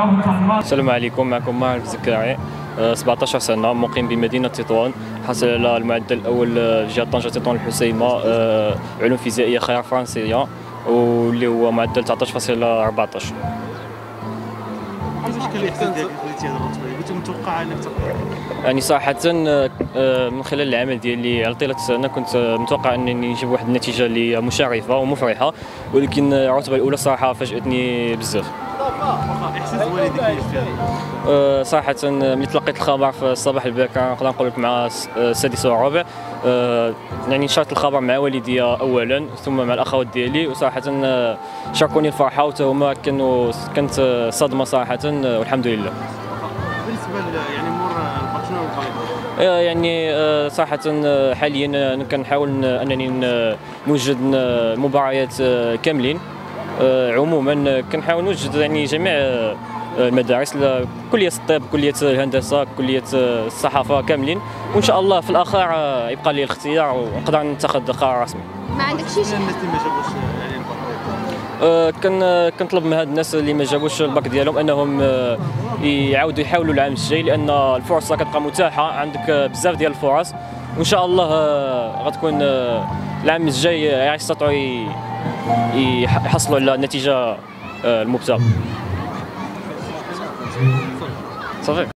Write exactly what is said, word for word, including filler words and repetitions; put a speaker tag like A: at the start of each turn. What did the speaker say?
A: السلام عليكم، معكم ماهر الزكاعي، سبعطاش سنة، مقيم بمدينة تطوان، حاصل على المعدل الأول جهة طنجة تطوان الحسيمة، علوم فيزيائية خيار فرنسية، واللي هو معدل تسعطاش فاصلة أربعطاش.
B: كيفاش كان الإحساس ديالك خديتي هذه الرتبة؟ كنت متوقع أنك تاخذها؟
A: يعني صراحة من خلال العمل ديالي على طيلة السنة كنت متوقع أنني نجيب واحد النتيجة اللي مشرفة ومفرحة، ولكن الرتبة الأولى صراحة فاجأتني بزاف.
B: إحساس والديك كيف
A: أه صراحة ملي تلقيت الخبر في الصباح الباكر، نقدر نقول لك مع السادسة وربع، أه يعني نشرت الخبر مع والدي أولا ثم مع الأخوات ديالي، وصراحة شاركوني الفرحة وتا هما كانوا كانت صدمة صراحة، والحمد لله.
B: بالنسبة يعني مور البرشلونة والبايرن؟
A: يعني صراحة حاليا كنحاول أنني نوجد مباريات كاملين، عموما كنحاول نوجد يعني جميع المدارس، كلية الطب، كلية الهندسة، كلية الصحافة كاملين، وإن شاء الله في الآخر يبقى لي الاختيار ونقدر نتخذ قرار رسمي.
C: ما عندكش شي
B: الناس اللي ما جابوش يعني الباك؟
A: أه كن كنطلب من هاد الناس اللي ما جابوش الباك ديالهم انهم أه يعاودوا يحاولوا العام الجاي، لان الفرصه كتبقى متاحه، عندك بزاف ديال الفرص، وان شاء الله أه غتكون أه العام الجاي يستطيعوا يحصلوا على النتيجه أه المبتغى. صافي.